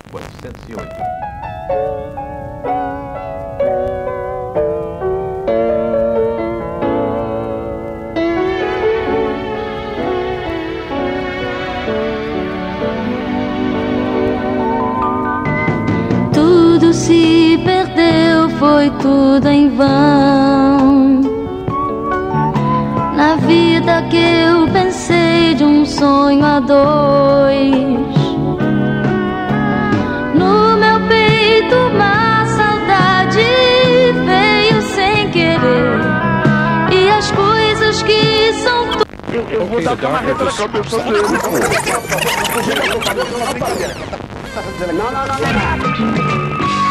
408. Tudo se perdeu, foi tudo em vão. Na vida que eu pensei de um sonho a dois. No meu peito uma saudade veio sem querer. E as coisas que são eu vou dar uma retração. Não.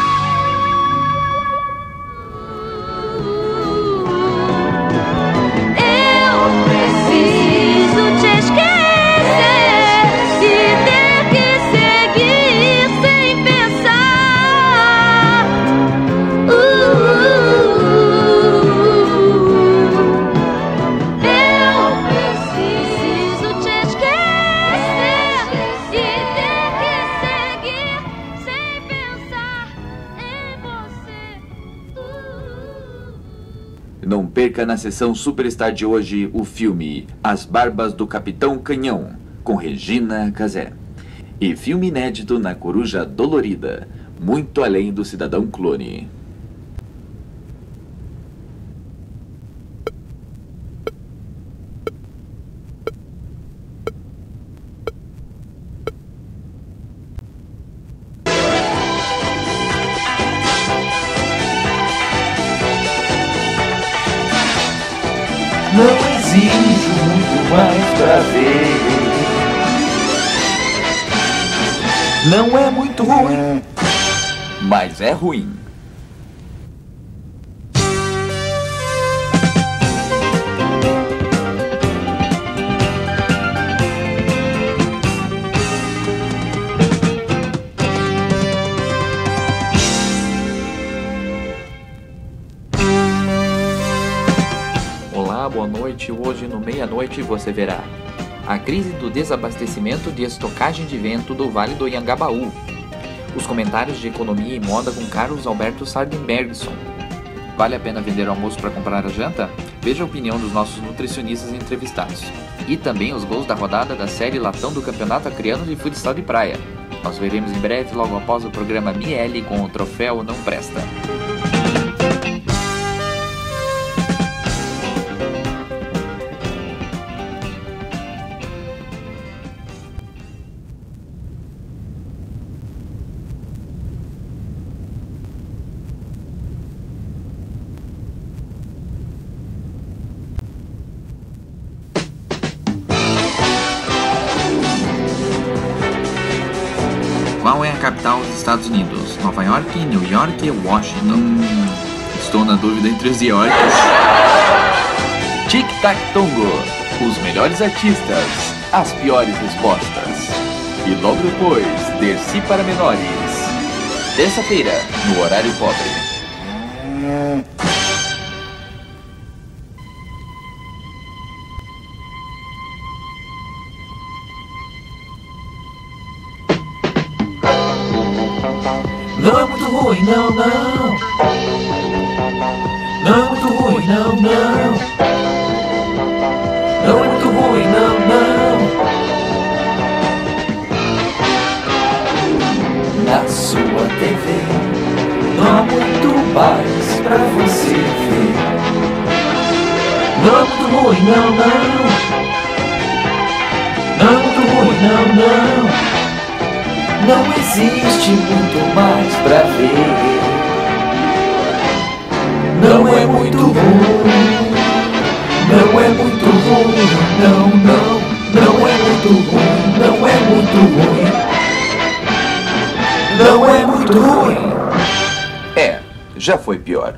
Não perca na sessão Superstar de hoje o filme As Barbas do Capitão Canhão, com Regina Casé. E filme inédito na Coruja Dolorida, Muito Além do Cidadão Clone. Não exijo muito mais pra ver. Não é muito ruim, Mas é ruim. Olá, boa noite. Hoje no meia-noite você verá a crise do desabastecimento de estocagem de vento do Vale do Anhangabaú, os comentários de economia e moda com Carlos Alberto Sardenbergson. Vale a pena vender o almoço para comprar a janta? Veja a opinião dos nossos nutricionistas entrevistados. E também os gols da rodada da série Latão do Campeonato Acreano de Futsal de Praia. Nós veremos em breve, logo após o programa Miele com o troféu Não Presta. Qual é a capital dos Estados Unidos? Nova York, New York ou Washington? Estou na dúvida entre os Yorks. Tic Tac Tongo, os melhores artistas, as piores respostas. E logo depois, Dercy para Menores. Terça-feira, no horário pobre. não é muito ruim, não. Não é muito ruim, não. Não é muito ruim, não. Na sua TV, não há muito mais pra você ver. Não é muito ruim, não. Não é muito ruim, não. Não existe muito mais pra ver. Não é muito ruim. Não é muito ruim, não. Não é muito ruim, não é muito ruim. Não é muito ruim. É, já foi pior.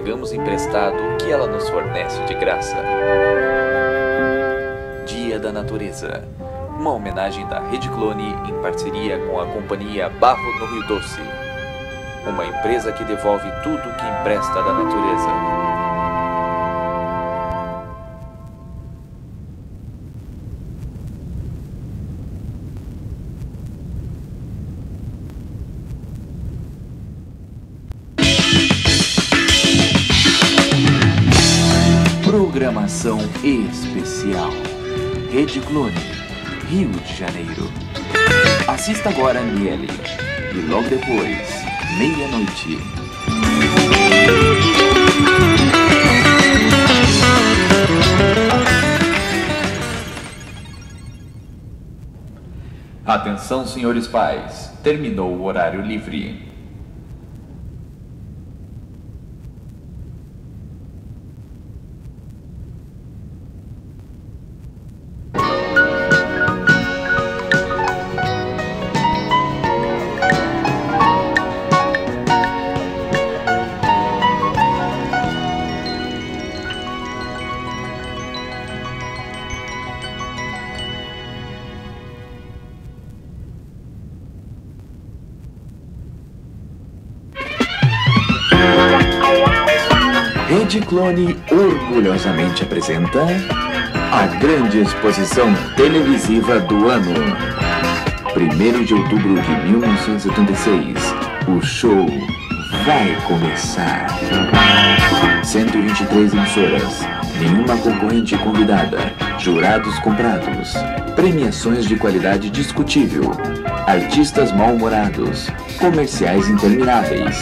pegamos emprestado o que ela nos fornece de graça. Dia da Natureza, uma homenagem da Rede Clone em parceria com a companhia Barro no Rio Doce, uma empresa que devolve tudo que empresta da natureza. Programação especial. Rede Clone, Rio de Janeiro. Assista agora nele. E logo depois, meia-noite. Atenção, senhores pais. Terminou o horário livre. Rede Clone orgulhosamente apresenta a grande exposição televisiva do ano. 1º de outubro de 1976, o show vai começar. 123 emissoras, nenhuma concorrente convidada, jurados comprados, premiações de qualidade discutível, artistas mal-humorados, comerciais intermináveis.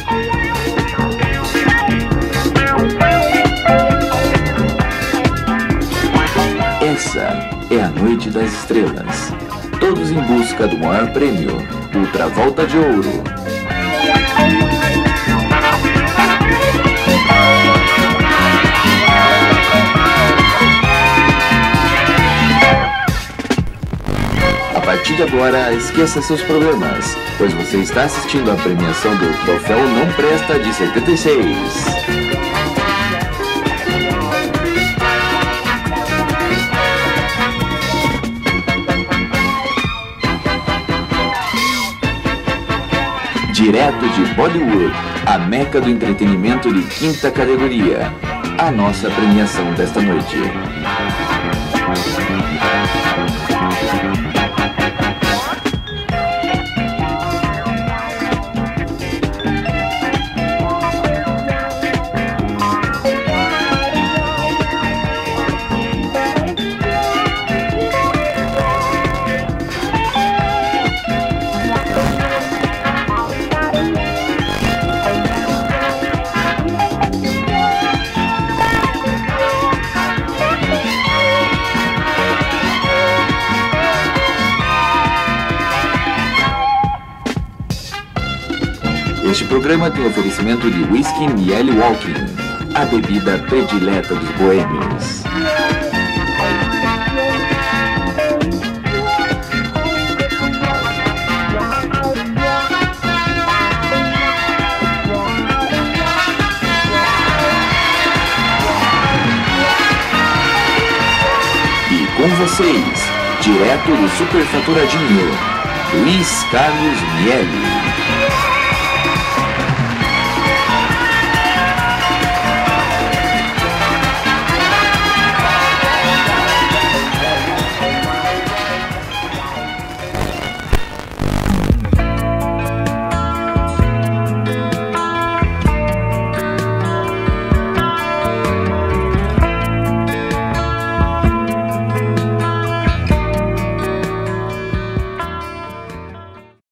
Essa é a Noite das Estrelas. Todos em busca do maior prêmio, Ultravolta de Ouro. A partir de agora, esqueça seus problemas, pois você está assistindo à premiação do Troféu Não Presta de 76. Direto de Bollywood, a meca do entretenimento de 5ª categoria, a nossa premiação desta noite. Este programa tem oferecimento de Whisky Miele Walking, a bebida predileta dos boêmios. E com vocês, direto do Superfaturadinho, Luiz Carlos Miele.